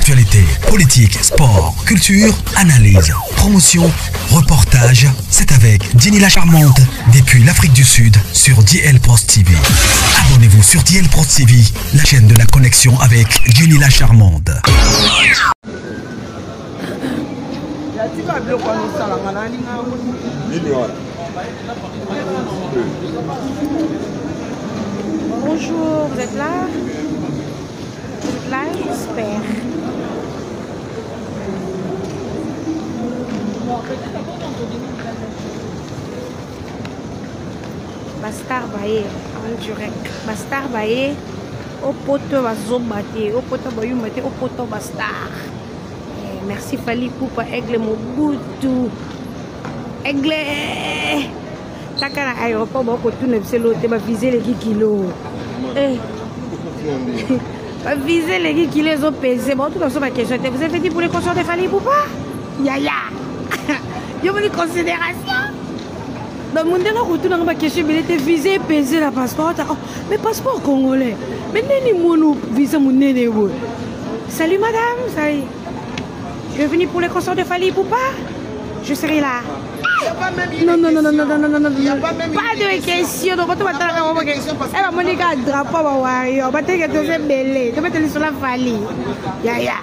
Actualité, politique, sport, culture, analyse, promotion, reportage. C'est avec Jenny la Charmante depuis l'Afrique du Sud sur DL Pro TV. Abonnez-vous sur DL Pro TV, la chaîne de la connexion avec Jenny la Charmante. Bonjour, vous êtes là? Vous êtes là, j'espère. Bastar Baye, en direct. Bastar Baye, au poteau Bazobate, au poteau Bayumate, au poteau Bastar. Merci Fali Poupa, Aigle Mobutu. Aigle! Takana aéroport, beaucoup tout neuf, c'est l'autre, va viser les kilos. Va viser les kilos, ils ont pesé. Bon, tout dans ma question, vous avez dit pour les conscients de Fali Poupa? Yaya! Il y a une considération. Donc, mon dernier retour dans ma question, il était visé, pesé la passeport. Oh, mais passeport congolais. Mais n'est-ce pas mon visa, mon néné? Salut madame, salut. Je suis venu pour les concerts de Fali Poupa. Je serai là. Non, non, non, non, non, non, non, non, non. Pas de question. Donc, tu vas t'en faire une question. Elle va me dire qu'un drapeau va warrior. Tu vas te dire que tu es belé. Tu vas te dire sur la Fali. Yaya.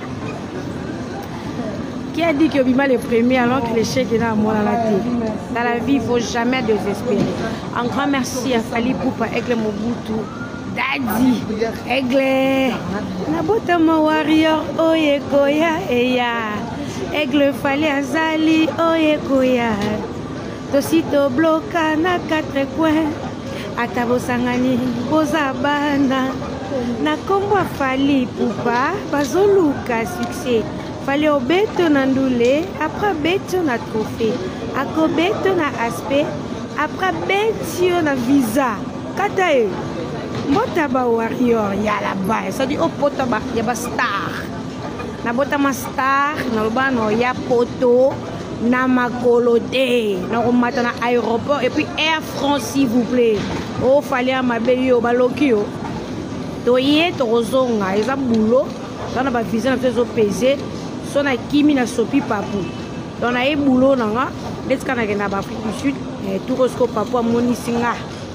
Qui a dit que Bima est le premier alors que l'échec est dans la tête? Dans la vie, il ne faut jamais désespérer. Un grand merci à Fali Poupa, Aigle Mobutu, Daddy, Aigle, Nabotama Warrior, Oye Koya, Eya, Aigle Fali Azali, Oye Koya, Tosito Bloka, na 4 coins, Atabo Sangani, Bozabana, Nakomba Fali Poupa, Bazoluka, succès. Fallait au béton nandoulé, après béton na trophée, après béton na aspect, après béton na visa. Katae, Motaba warrior, ya là-bas, ça dit au potaba, ya ba star. Na botama star, na lobano ya poto, na makolote, na romata na aéroport, et puis Air France s'il vous plaît. Oh, fallait à ma belle yo, balokio. Toye, torozonga, ils ont boulot, dans la visa, na fait pesé. Son a kimi na sopi papu. Donc na e boulot nanga, leska na gena ba Afrique du Sud, tout rosco papu a monisinga.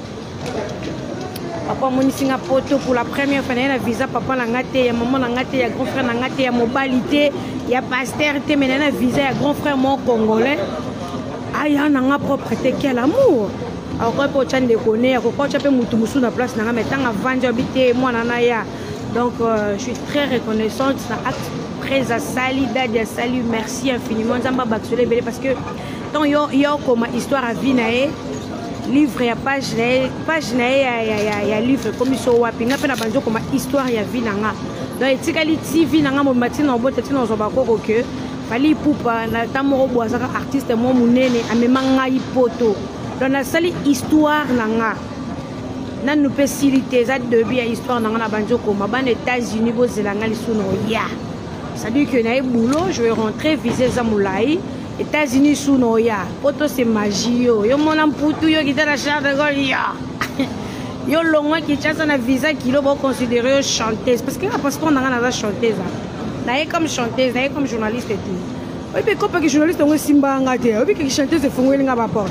Papa monisinga poto pour la première fois na visa papa na ngate, ya maman na ngate, ya grand frère na ngate, ya mobilité, ya pasteur te mais na visa ya grand frère mon congolais. Aya nanga propre te quel amour. Alors quand pour chan de connaître, quand tu peux mutu musu na place nanga metanga vendre habiter moi na ya. Donc je suis très reconnaissante na acte très à Sali, Dadia Sali, merci infiniment. Zamba Baksole Belé parce que tant yo comme histoire à vie nae livre ya page nae ya livre comme so wapi nga pe na banjo comme histoire ya vie nanga. Donc etikali TV nanga mo matina obote tina zo bakoko que Fali Poupa na tamoro boisaka artiste mo munene amemanga ipoto. Donc na sali histoire nanga. Na nous faciliter ça de bien histoire nanga na banjo comme ban États-Unis bo zelanga lisuno ya. Ça dit que na boulot, je vais rentrer viser Zamoulaï, États-Unis sous Noya. Poto c'est magie yo. Yo mon amputu yo qui la charge de gol ya. Yo longwa qui chasse na visa qui lo bon considérer chanteuse parce que la passeport na na chanteuse. Na comme chanteuse, na comme journaliste et tout. Oui mais comme que journaliste on simba ngate. Oui que chanteuse fongoli nga ba porte.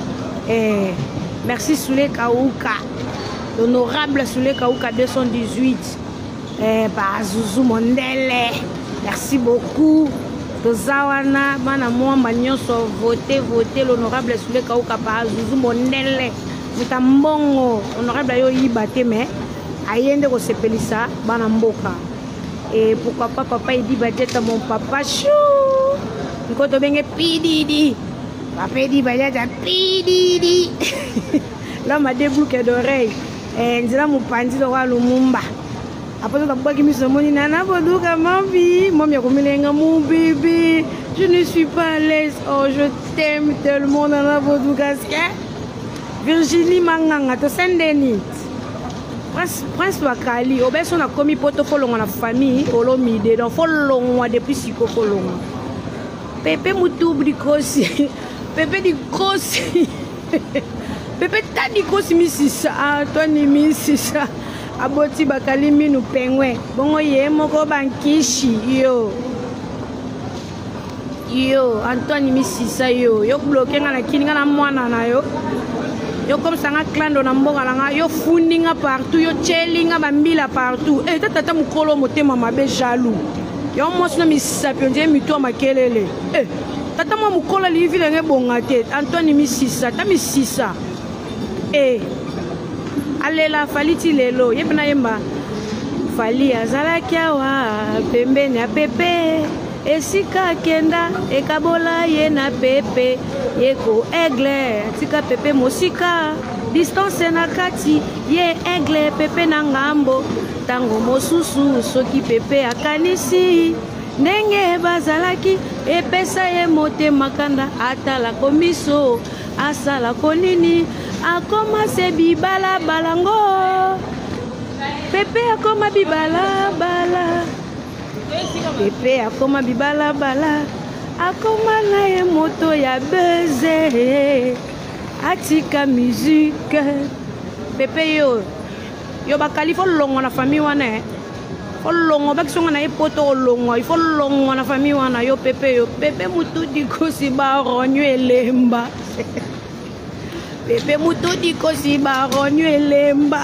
Merci Soulé Kaouka. L'honorable Soulé Kaouka 218. Bah Zouzou Mondele. Merci beaucoup. Tozawana, bana moi magnon so voté l'honorable Soulé Kaouka par Zouzou Mondele. Mutambongo, honorable yo yibate mais ayende ko sepelisa bana mboka. Et pourquoi pas papa il dit budget à mon papa chou. Nkoto benge pididi. Papa dit budget à pididi. Là m'a débloqué d'oreille. Et nzira mupandi do wa Lumumba. Après, je suis Nana Bodouka, ma vie. Moi, mon bébé. Je ne suis pas à l'aise. Oh, je t'aime tellement, Nana Bodouka. Virginie Manganga, tu sais, Denis. Prince Wakali, on a commis portfolio dans la famille, on a mis des enfants longs depuis Siko Kolonga. Pepe Moutoub du Kossi. Pepe du Kossi. Pepe Tadi Kossi, Mississa. Antoine Mississa. aboti bakali minu pengwe bongo ye moko bankishi yo Antoine Misisa yo bloqué nga na kini nga na mwana na yo comme ça nga clando na mboka nga yo fundinga partout yo chelinga bambila partout tata mukolo motema mabe jaloux yo mosi na misapi onje mito makelele tata mo mukolo li vile nge bonga te Antoine Misisa ta Misisa alela faliti lelo yepena yemba fali azalaki awa pembeni ya pepe esika kenda ekabola ye na pepe yeko aigle tika pepe mosika distance na kati ye aigle pepe na ngambo tango mosusu soki pepe akanisi ndenge bazalaki epesa ye motema kanda atala komiso asala konini akoma se bibala balango pepe akoma bibala bala pepe akoma bibala bala akoma na ye moto ya beze atika musique pepe yo bakali fo longo na famille wana fo longo bakisonga na ye poto longo il faut longo na famille wana yo pepe mutu dikosi ba ronyo elemba pepe mutu dikosi ba ronyo elemba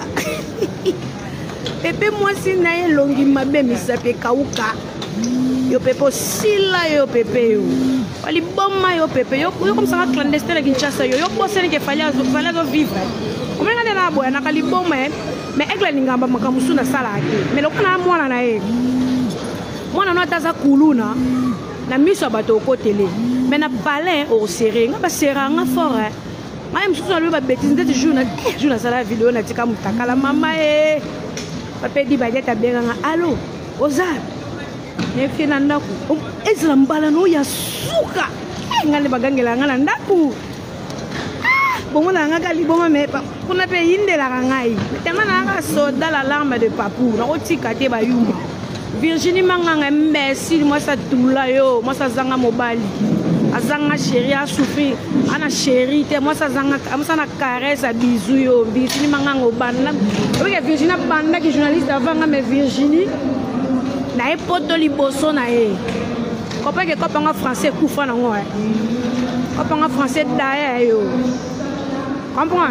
pepe mwasi na ye longi mabe misape kauka yo pepe sila yo pepe yo wali bomma yo pepe yo comme ça clandestin Kinshasa yo bossé que fallait vivre comme ngane na boya na kali bomma mais egla lingamba makamusu na sala ake mais lokuna mwana na ye mwana no ataza kuluna na miso bato okotele mais na palais au serré nga ba seranga fort même si on lui ba bêtise de jour na sala vidéo na tika mutakala mama papa di bageta benga allo oza ne fina ndaku ezla mbala no ya suka ngale bagangela ngana ndaku bongo na ngaka liboma me kuna pe indela ngai tellement na soda la larme de papou na otika te ba yuma Virginie manganga merci moi ça tula yo moi ça zanga mobali azanga chérie a souffrir ana chérie te moi ça zanga moi na caresse a bisou yo Virginie manganga obanda oui Virginie banda qui journaliste avant mais Virginie na e poto liboso na e copain que copain en français kufa na ngo copain en français daye yo comprends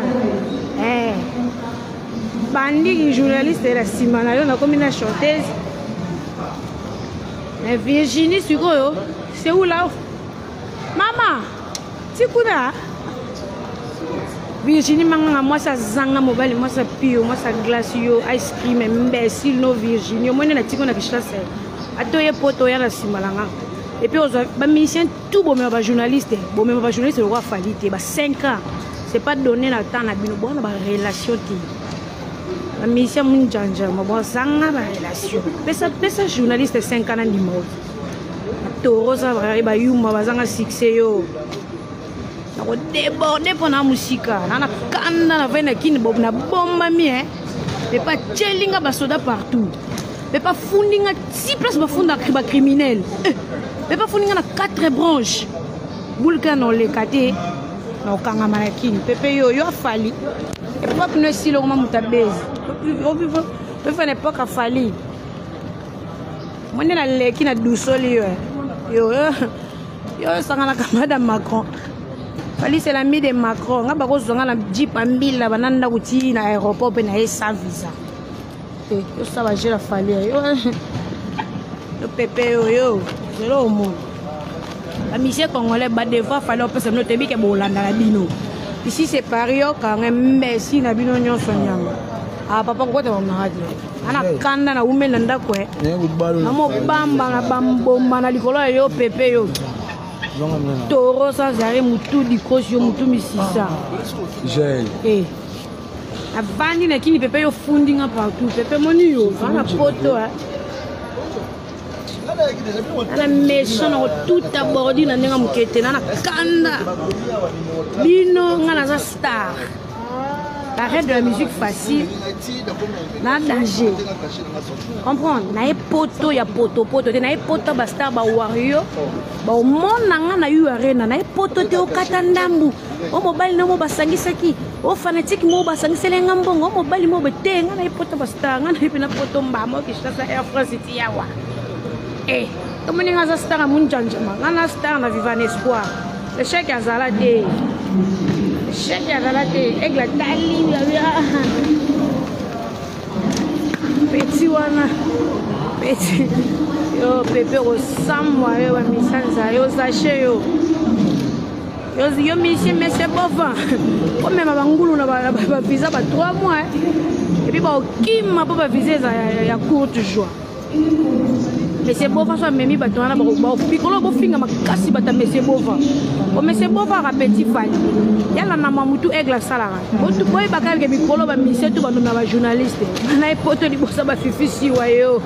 bandi qui journaliste la simana yo na comme une chanteuse mais Virginie sikoyo c'est où là maman tikuna Virginie manganga moi ça zanga mobile moi ça pio moi ça glace yo ice cream imbécile no Virginie moi na tikona kishasa atoye poto ya la simalanga et puis ba musicien tout bon mais ba journaliste le roi falite ba 5 ans c'est pas donner la temps na bino bon ba relation ti ba musicien munjanja mo bon zanga ba relation pesa journaliste 5 ans ndi mo toro ça ba yuma bazanga succès yo na débordé pour la musique na kanda na vena kini bob na bomba mi mais pas chelinga ba soda partout mais pas fundinga 6 places ba funda ba criminel mais pas fundinga na 4 branches bulka no le kate na kanga malakini pepe yo afali et pas pneu silo comme mutabezi on fait n'époque afali moi na leki na dusoli yo sangana kamada Macron fali c'est l'ami de Macron nga bako zonga na jeep ambila bananda kuti na aéroport pe na sans visa yo ça va gérer fali yo pepe yo zelo au monde la mission congolais ba devoir fali on peut se noter bi ke bolanda la bino ici c'est Paris quand même merci na bino nyonso nyama papa ko ta mama radio ana kanda na umela ndako na mo bamba na bambomba na likolo yo pepe yo toro ça zare mutu dikosi yo mutu misisa j'ai avandi na kini pepe yo fundinga partout pepe moni yo na poto ana méchant na tout abordi na ndenga mukete na kanda bino ngana za star. Arrête de la musique facile. Na danger. Comprendre? Na poto ya poto. Na poto basta ba wario. Ba mona nga na yu arena. Na poto te o katandambu. O mobile na mo basangisaki. o fanatique mo basangisele ngambongo mo bali mo betenga na ipoto bastanga na ipina poto mbamo kishasa Air France tiawa to moninga za star munjanja ngana star na Viva Espoir le chèque azala te egla tali petit wana petit yo pepe o samwa yo wa misanza yo sachet yo monsieur Bova comme même bangulu na ba visa ba 3 mois et puis ba okima po ba visa ya courte joie monsieur Bova so memi ba tona ba pikolo bo finga makasi bata monsieur Bova o monsieur Bova ka petit fan yala na mamutu egla salara botu boy bakal ke mikolo ba monsieur tu ba na ba journaliste na epoto di bosa ba fifisi wa yo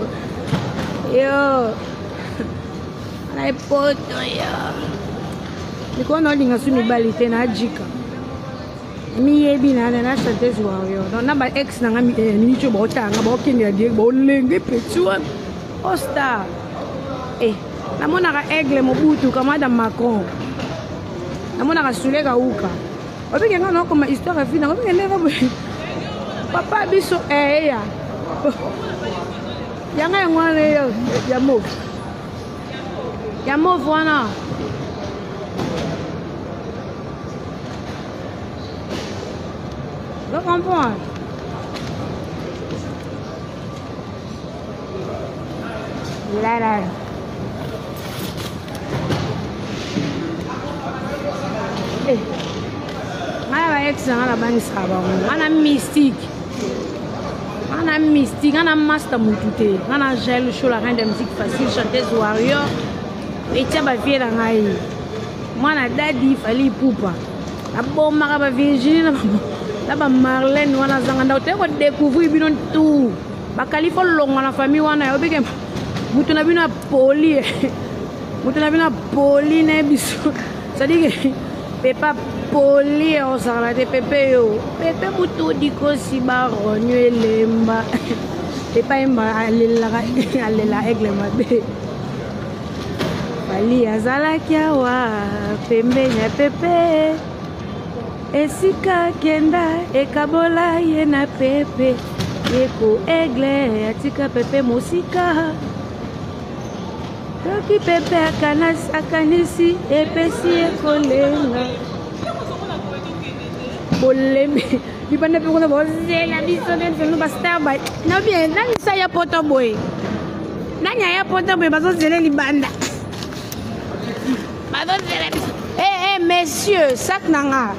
na epoto Niko na linga sumi balite na jika. Mi yebi na chanteuse wa yo. Na ba ex na ngami ni cho ba tanga ba kini ya die ba lenge petwa. Osta. Na mona ka Aigle Mobutu kama Madame Macron. Na mona ka Sule ka uka. Obi nga na ko ma histoire fina. Obi nga ba papa biso ya. Yanga ngwana yo ya mo. Ya mo voilà. Vous comprenez? Là. Mana ex ngana bani saba ngana mystique ngana master mutute ngana gel show la reine de musique facile chanteuse warrior et tia ba vie la ngai mwana dadi fali pupa na bomba ba Virginie na ba Marlène wana zanga nda te ko découvrir bino tout ba kalifo longa na famille wana yo bike mutu na bino poli ne biso ça dit que pepa poli o sala de pepe yo pepe mutu diko si ba ronyo elemba pepa emba alela Aigle mabe bali azala kiawa pembe nya pepe esika kenda ekabola ye na pepe yeko Aigle atika pepe mosika toki pepe akanisi epesi ekolenga boleme bibanda pe kona bozela biso neno bastar ba na bien nani sa ya poto boy nani ya poto boy bazozela libanda bazozela biso messieurs sak nanga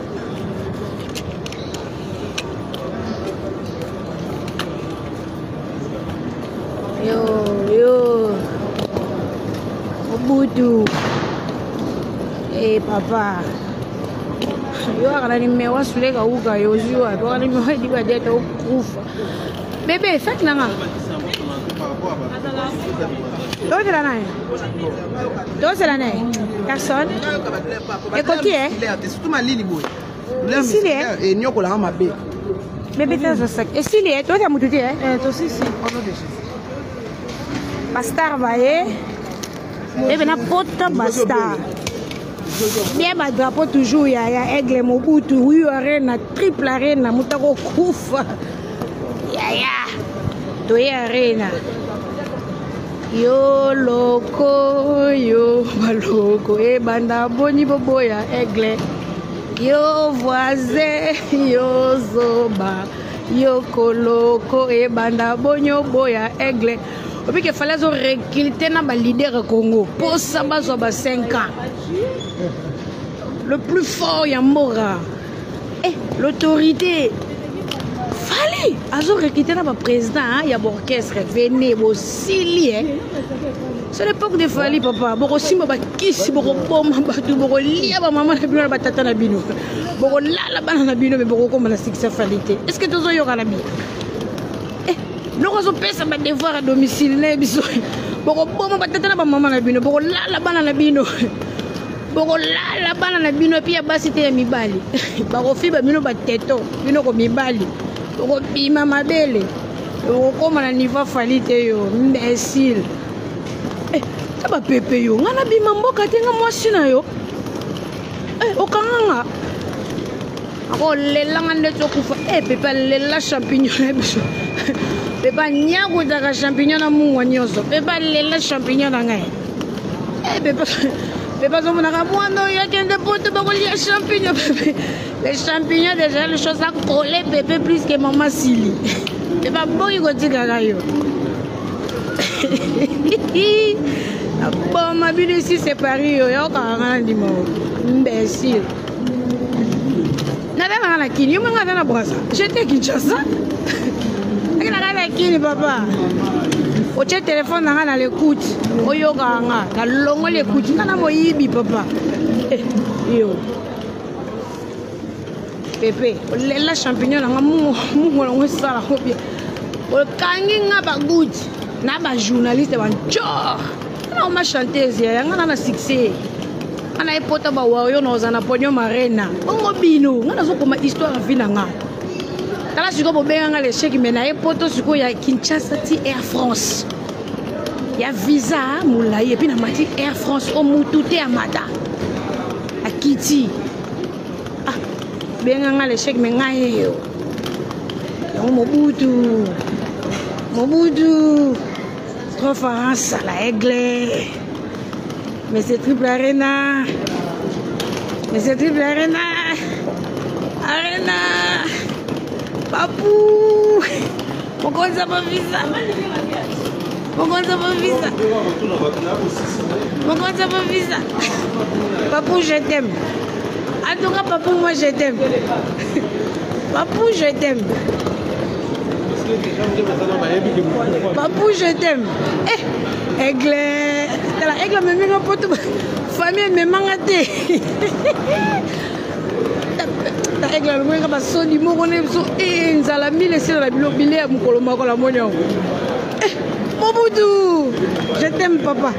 yo Mobutu papa yo akana nimewa Sule ka uka yo jua to kana nimewa diba deta ukufa bebe sak nanga Dose la nae personne ekoti surtout malili boy esili et nyoko la mabe bebe tazo sak esili to ya mututi to si ono de Bastar vaye ebe na pota bastar bien ba drapeau toujours ya Aigle Mobutu oui arena triple arena mutako kufa ya to ya arena yo loko yo baloko banda boni boboya Aigle yo voisin yo zoba yo koloko banda bonyo boya Aigle. Parce qu'il fallait recruter dans le leader Congo pour ça, 5 ans. Le plus fort, il y a Mora. Et l'autorité, fallait recruter dans le président, il y a l'orchestre, venez, aussi. C'est l'époque de Fali, papa. Aussi, je suis est-ce que tu as eu la vie? Nous avons fait un devoir à domicile. Nous avons fait un devoir à domicile. Nous avons Oh, les langues de Tokufa. Eh, papa, les champignons. Papa, nyago daga champignons na mungo nyoso. Papa, les champignons na ngai. Eh, papa, papa, on a ramouano, il y a qu'un dépôt de bagolia champignons. Les champignons, déjà, les choses à coller, bébé, plus que maman Sili. Papa, bon, il dit gagayo. Bon, ma ville ici, c'est Paris, il y a encore un dimanche. Imbécile. J'étais Kinshasa. Papa. Au téléphone, on a l'écoute. Au yoga, on a l'écoute. On a moyibi, papa. Yo. Pépé, les champignons, on a ça. Au kanging, on a good. On a journaliste, on a chanteuse, on a succès. On a ipota ba wayo no zana ponyo marena ongo bino ngana zo koma histoire vina nga kala siko bo benga le cheki mena ipoto siko ya Kinshasa ti Air France ya visa mulai epi na mati Air France o mutute amata akiti ah benga nga le cheki menga yo Mobutu trop France la aigle. Mais c'est triple arena. Mais c'est triple arena. Arena. Papou. Pourquoi ça va visa? Pourquoi ça va visa? Pourquoi ça va visa? Papou, je t'aime. En tout cas, Papou, moi je t'aime. Papou, je t'aime. Papou, je t'aime. Eh, aigle. La aigle me met un pote. Famille me mangaté. La aigle me met un son du mot. On est sur une salami. Laissez la bilobile à mon colombo à la monnaie. Mobutu, je t'aime, papa.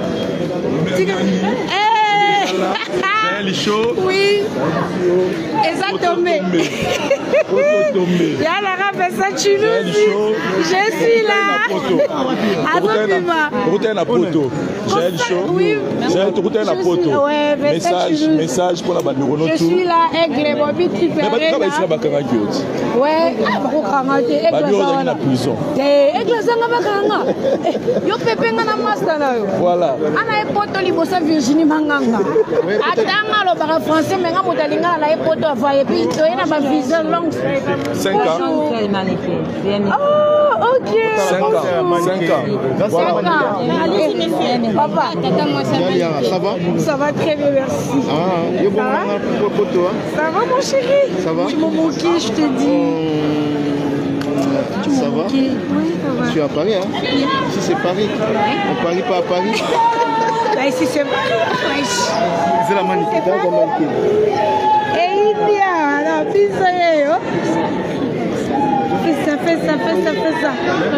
J'ai chaud. Oui. Exactement. Il y a la rabe, ça tu nous dis. Je suis là. Routine à poto. J'ai chaud. Oui. J'ai routine à poto. Message pour la bande. Je suis là, aigle, Bobby, tu fais rien. Mais pas bakanga kioti. Ouais, bakanga te. Babi on est na prison. Aigle zanga bakanga. Yo pepe ngana master na yo. Voilà. Ana epoto libosa Virginie Manganga. Atanga lo bara français mais nga motalinga na epoto ava et puis to ena ba visa long 5 ans. Oh, OK. 5 ans. 5 ans. Voilà. Papa, Ça va? ça va très bien, merci. Ah, yo bon pour toi. Ça va mon chéri? Ça va? Tu m'as manqué, je te dis. Ça va? Oui, ça va. Je suis à Paris, hein? Ici c'est Paris. On parie pas à Paris. Là, ici c'est Paris. C'est la mannequin. Et il y a la pizza. Fais ça.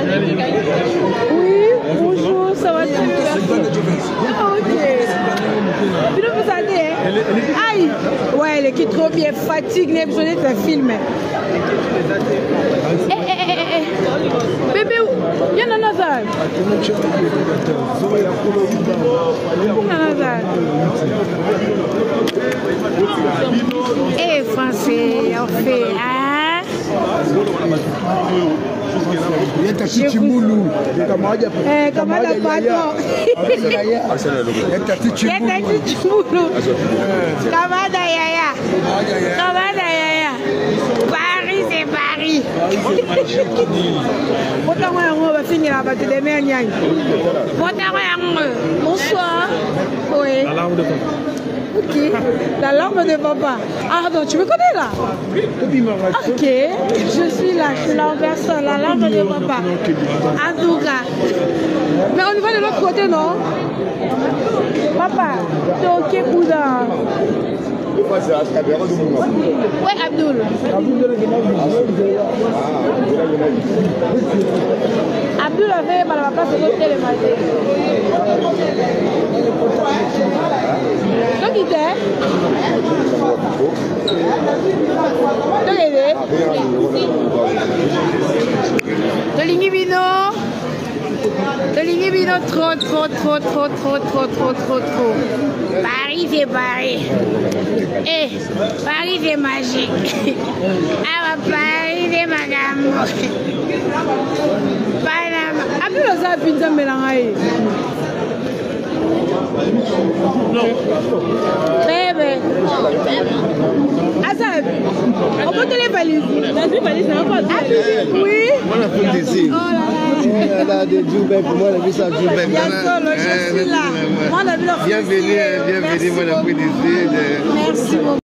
Oui, bonjour, ça va très bien. Ok. Tu nous vous allez, hein? Aïe. Ouais, elle est trop bien, fatigue, n'est besoin d'être un film. Bébé, viens dans la salle. Eh, français, on fait, hein? Kamada pato. Kamada yaya. Paris, c'est Paris. Bonsoir. Oui. Ok, la larme de papa. Ah non, tu me connais là? Ok, je suis là en personne, la larme de papa. En tout cas. Mais on y va de l'autre côté, non? Papa, t'es ok, Bouddha? Ouais, Abdoul. Abdoul avait mal à la place de l'hôtel le matin. Donc, il était. Donc, il est. De l'Inibino. Tolingi bino trop. Paris c'est Paris. Eh, Paris c'est magique. Ah, Paris c'est magambo. Panama. Après le ça pinza melangai. Non. Bébé. Asa. On peut te les valises. Les valises, c'est pas. Oui. On a fait des îles. Oh là là. Des Djoubek, moi on a vu ça Djoubek. Bienvenue, moi on a pris des îles. Merci beaucoup.